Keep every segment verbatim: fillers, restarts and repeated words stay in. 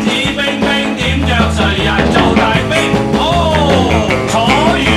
子冰冰點着誰人做大兵？哦，楚瑜。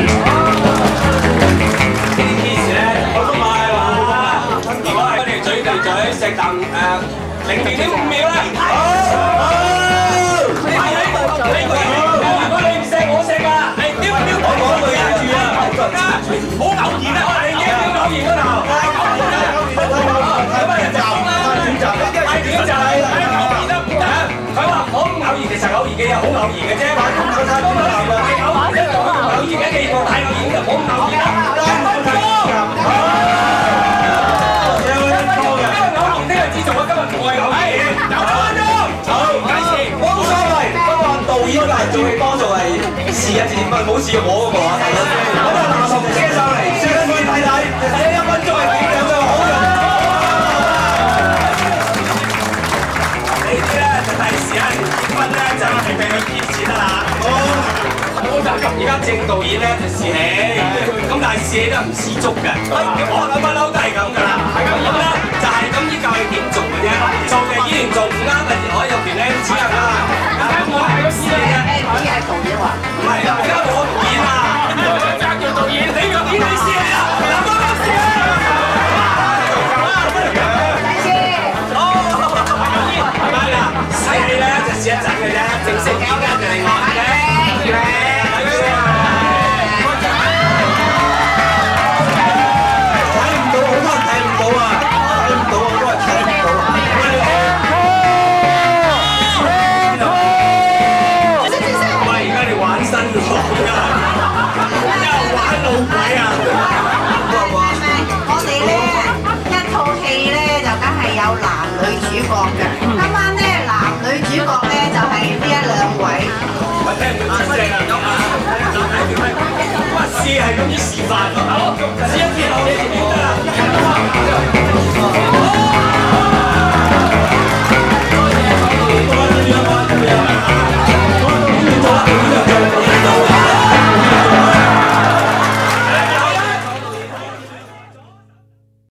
呢啲 case 咧，我都買啦。如果係我哋嘴對嘴食啖誒零點五秒啦。好，你你如果你唔錫我錫啊，零點五秒我我對住啊，好偶然啊，我哋已經偶然嗰頭。咁啊就咁啦，係點就係係偶然啦，唔得。佢話好偶然，其實偶然嘅嘢好偶然嘅啫。咁偶然係偶然，一講偶然嘅記住太偶然就好偶然啦。一分鐘，好，一分鐘，因為偶然呢個只做啊，今日唔係偶然，有分鐘，好，計時，冇所謂。不過導演嗰個係做戲幫助係試一次，唔係冇試我嗰個啊。咁啊，男同車上嚟，先可以睇睇，睇一分鐘係點樣嘅好用。呢啲咧就第時啊，結婚咧就平平去貼錢得啦。好，好就咁而家正導演咧就試戲，咁但係試戲都唔試足嘅。我我不嬲都係咁㗎啦。咁咧就係咁依教你點做嘅啫，做嘅依然